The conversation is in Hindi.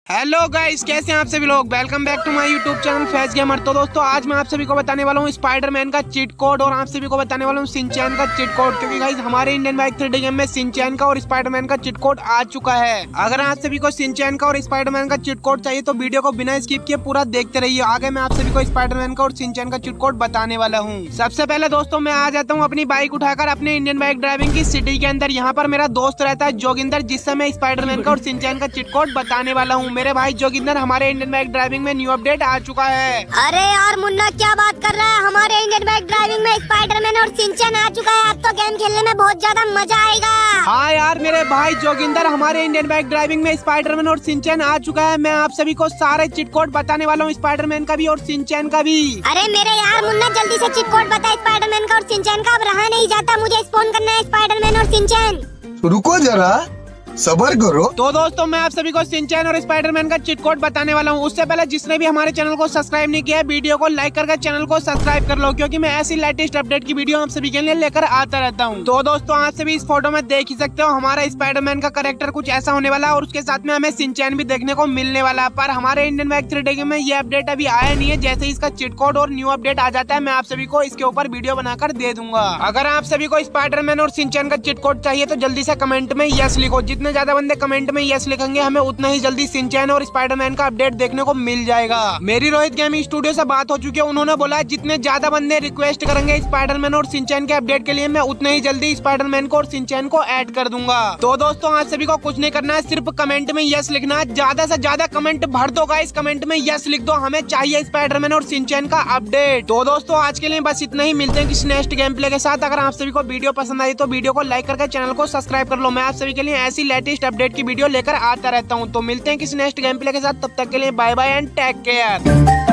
हेलो गाइस, कैसे हैं आप सभी लोग। Welcome back to my YouTube channel Faiz gamer. तो दोस्तों आज मैं आप सभी को बताने वाला हूं स्पाइडरमैन का चीट कोड और आप सभी को बताने वाला हूं शिनचैन का चीट कोड, क्योंकि गाइस हमारे इंडियन बाइक 3D गेम में शिनचैन का और स्पाइडरमैन का चीट कोड आ चुका है। अगर आप सभी को शिनचैन का और स्पाइडरमैन का चीट कोड चाहिए तो वीडियो को बिना स्किप किए पूरा देखते रहिए। आगे मैं आप सभी को स्पाइडरमैन का और शिनचैन का चीट कोड बताने वाला हूँ। सबसे पहले दोस्तों मैं आ जाता हूँ अपनी बाइक उठाकर अपने इंडियन बाइक ड्राइविंग की सिटी के अंदर। यहाँ पर मेरा दोस्त रहता है जोगिंदर, जिससे मैं स्पाइडरमैन का और शिनचैन का चीट कोड बताने वाला हूँ। मेरे भाई जोगिंदर, हमारे इंडियन बाइक ड्राइविंग में न्यू अपडेट आ चुका है। अरे यार मुन्ना, क्या बात कर रहा है। हमारे इंडियन बाइक ड्राइविंग में स्पाइडरमैन और शिनचैन आ चुका है। अब तो गेम खेलने में बहुत ज्यादा मजा आएगा। हाँ यार मेरे भाई जोगिंदर, हमारे इंडियन बाइक ड्राइविंग में स्पाइडरमैन और शिनचैन आ चुका है। मैं आप सभी को सारे चीट कोड बताने वाला हूँ, स्पाइडरमैन का भी और शिनचैन का भी। अरे मेरे यार मुन्ना, जल्दी से चीट कोड बता स्पाइडरमैन का और शिनचैन का। अब रहा नहीं जाता, मुझे स्पॉन करना है स्पाइडरमैन और शिनचैन। रुको जरा, सबर करो। तो दोस्तों मैं आप सभी को शिनचैन और स्पाइडरमैन का चीट कोड बताने वाला हूँ। उससे पहले जिसने भी हमारे चैनल को सब्सक्राइब नहीं किया है, वीडियो को लाइक करके चैनल को सब्सक्राइब कर लो, क्योंकि मैं ऐसी लेटेस्ट अपडेट की वीडियो आप सभी के लिए लेकर आता रहता हूँ। तो दोस्तों आप सभी इस फोटो में देख ही सकते हो, हमारा स्पाइडरमैन का कैरेक्टर कुछ ऐसा होने वाला है और उसके साथ में हमें शिनचैन भी देखने को मिलने वाला है। पर हमारे इंडियन बाइक 3D गेम में ये अपडेट अभी आया नहीं है। जैसे इसका चीट कोड और न्यू अपडेट आ जाता है, मैं आप सभी को इसके ऊपर वीडियो बनाकर दे दूंगा। अगर आप सभी को स्पाइडरमैन और शिनचैन का चीट कोड चाहिए तो जल्दी से कमेंट में यस लिखो। जितने ज्यादा बंदे कमेंट में यस लिखेंगे, हमें उतना ही जल्दी शिनचैन और स्पाइडरमैन का अपडेट देखने को मिल जाएगा। मेरी रोहित गेमिंग स्टूडियो से बात हो चुकी है, उन्होंने बोला जितने ज्यादा बंदे रिक्वेस्ट करेंगे स्पाइडरमैन और शिनचैन के अपडेट के लिए, मैं उतने ही जल्दी स्पाइडरमैन को और शिनचैन को ऐड कर दूंगा। तो दोस्तों आज सभी को कुछ नहीं करना है, सिर्फ कमेंट में यस लिखना है। ज्यादा से ज्यादा कमेंट भर दो गाइस, कमेंट में यस लिख दो, हमें चाहिए स्पाइडरमैन और शिनचैन का अपडेट। तो दोस्तों आज के लिए बस इतना ही, मिलते हैं किसी नेक्स्ट गेम प्ले के साथ। अगर आप सभी को वीडियो पसंद आई तो वीडियो को लाइक करके चैनल को सब्सक्राइब कर लो। मैं आप सभी के लिए ऐसी लेटेस्ट अपडेट की वीडियो लेकर आता रहता हूँ। तो मिलते हैं किसी नेक्स्ट गेम प्ले के साथ, तब तक के लिए bye bye and take care.